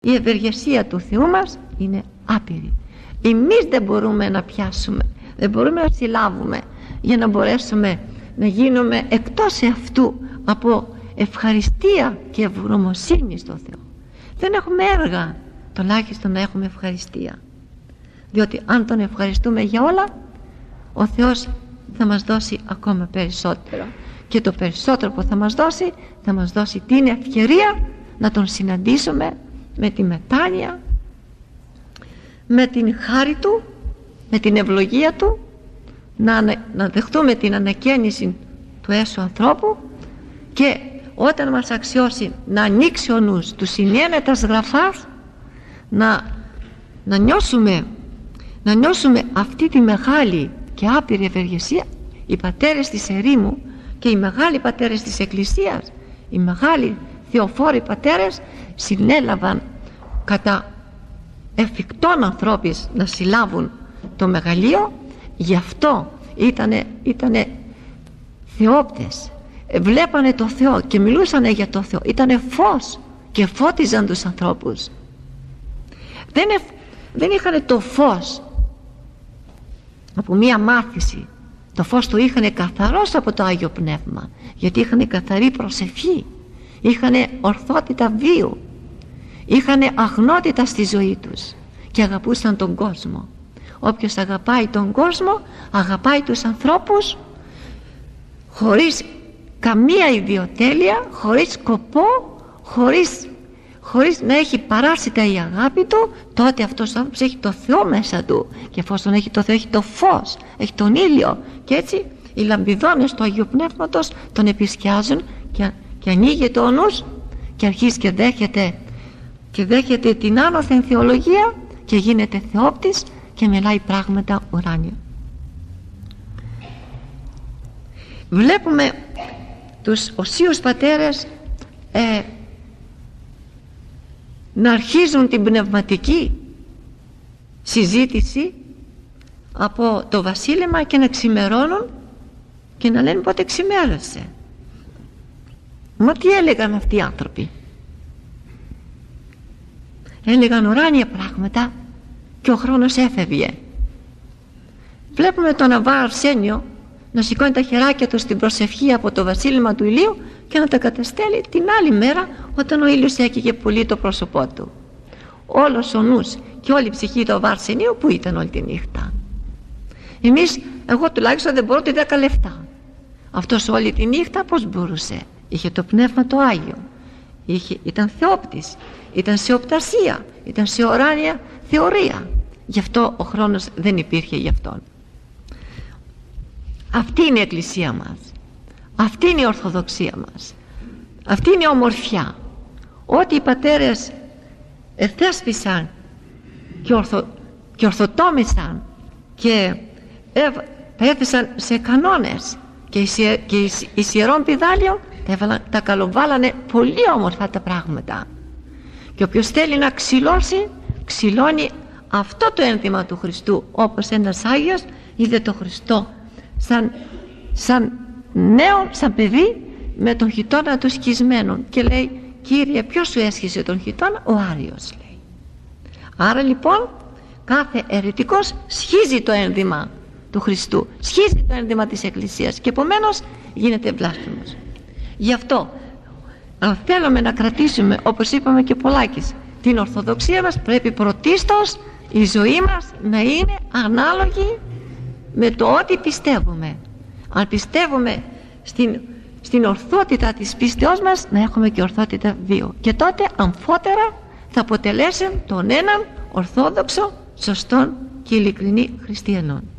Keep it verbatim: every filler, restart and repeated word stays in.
Η ευεργεσία του Θεού μας είναι άπειρη. Εμείς δεν μπορούμε να πιάσουμε, δεν μπορούμε να συλλάβουμε για να μπορέσουμε να γίνουμε εκτός αυτού από ευχαριστία και ευγνωμοσύνη στο Θεό. Δεν έχουμε έργα, τουλάχιστον να έχουμε ευχαριστία, διότι αν τον ευχαριστούμε για όλα, ο Θεός θα μας δώσει ακόμα περισσότερο, και το περισσότερο που θα μας δώσει θα μας δώσει την ευκαιρία να τον συναντήσουμε με τη μετάνοια, με την χάρη του, με την ευλογία του, να, να δεχτούμε την ανακαίνιση του έσου ανθρώπου, και όταν μας αξιώσει να ανοίξει ο νους του συνένετας γραφάς, να, να νιώσουμε να νιώσουμε αυτή τη μεγάλη και άπειρη ευεργεσία. Οι πατέρες της ερήμου και οι μεγάλοι πατέρες της Εκκλησίας, οι μεγάλοι θεοφόροι πατέρες, συνέλαβαν κατά εφικτών ανθρώπης να συλλάβουν το μεγαλείο. Γι' αυτό ήτανε, ήτανε θεόπτες, βλέπανε το Θεό και μιλούσανε για το Θεό, ήτανε φως και φώτιζαν τους ανθρώπους. Δεν, εφ, δεν είχαν το φως από μία μάθηση, το φως το είχαν καθαρός από το Άγιο Πνεύμα, γιατί είχαν καθαρή προσευχή, είχαν ορθότητα βίου, είχαν αγνότητα στη ζωή τους και αγαπούσαν τον κόσμο. Όποιος αγαπάει τον κόσμο αγαπάει τους ανθρώπους χωρίς καμία ιδιοτέλεια, χωρίς σκοπό, χωρίς, χωρίς να έχει παράσιτα η αγάπη του. Τότε αυτός ο άνθρωπος έχει το Θεό μέσα του, και εφόσον έχει το Θεό έχει το φως, έχει τον ήλιο, και έτσι οι λαμπιδόνες του Αγίου Πνεύματος τον επισκιάζουν, και, και ανοίγεται ο νους και αρχίζει και δέχεται, και δέχεται την άνωθεν θεολογία και γίνεται θεόπτης και μιλάει πράγματα ουράνια. Βλέπουμε τους οσίους πατέρες ε, να αρχίζουν την πνευματική συζήτηση από το βασίλεμα και να ξημερώνουν και να λένε πότε ξημέρωσε. Μα τι έλεγαν αυτοί οι άνθρωποι? Έλεγαν ουράνια πράγματα και ο χρόνος έφευγε. Βλέπουμε τον Αββά Αρσένιο να σηκώνει τα χεράκια του στην προσευχή από το βασίλεμα του ηλίου και να τα καταστέλει την άλλη μέρα, όταν ο ήλιος έκαιγε πολύ το πρόσωπό του. Όλος ο νους και όλη η ψυχή του Αββά Αρσενίου που ήταν όλη τη νύχτα. Εμείς, εγώ τουλάχιστον δεν μπορώ τη δέκα λεπτά. Αυτός όλη τη νύχτα πώς μπορούσε? Είχε το Πνεύμα το Άγιο, είχε, ήταν θεόπτης, ήταν σε οπτασία, ήταν σε ουράνια θεωρία. Γι' αυτό ο χρόνος δεν υπήρχε γι' αυτόν. Αυτή είναι η Εκκλησία μας, αυτή είναι η Ορθοδοξία μας, αυτή είναι η ομορφιά. Ό,τι οι πατέρες εθέσπισαν και, ορθο, και ορθοτόμησαν και έθεσαν σε κανόνες και εις Ιερών Πηδάλιων, τα, τα καλοβάλανε πολύ όμορφα τα πράγματα. Και όποιος θέλει να ξυλώσει, ξυλώνει αυτό το ένθιμα του Χριστού, όπως ένας Άγιος είδε το Χριστό σαν, σαν νέο, σαν παιδί, με τον χιτώνα του σκισμένον, και λέει: Κύριε, ποιος σου έσχισε τον χιτώνα? Ο Άριος, λέει. Άρα λοιπόν κάθε αιρετικός σχίζει το ένδυμα του Χριστού, σχίζει το ένδυμα της Εκκλησίας, και επομένως γίνεται βλάσφημος. Γι' αυτό, αν θέλουμε να κρατήσουμε, όπως είπαμε και πολλάκις, την Ορθοδοξία μας, πρέπει πρωτίστως η ζωή μας να είναι ανάλογη με το ότι πιστεύουμε. Αν πιστεύουμε στην, στην ορθότητα της πίστεώς μας, να έχουμε και ορθότητα βίου, και τότε αμφότερα θα αποτελέσουν τον έναν ορθόδοξο, σωστόν και ειλικρινή χριστιανόν.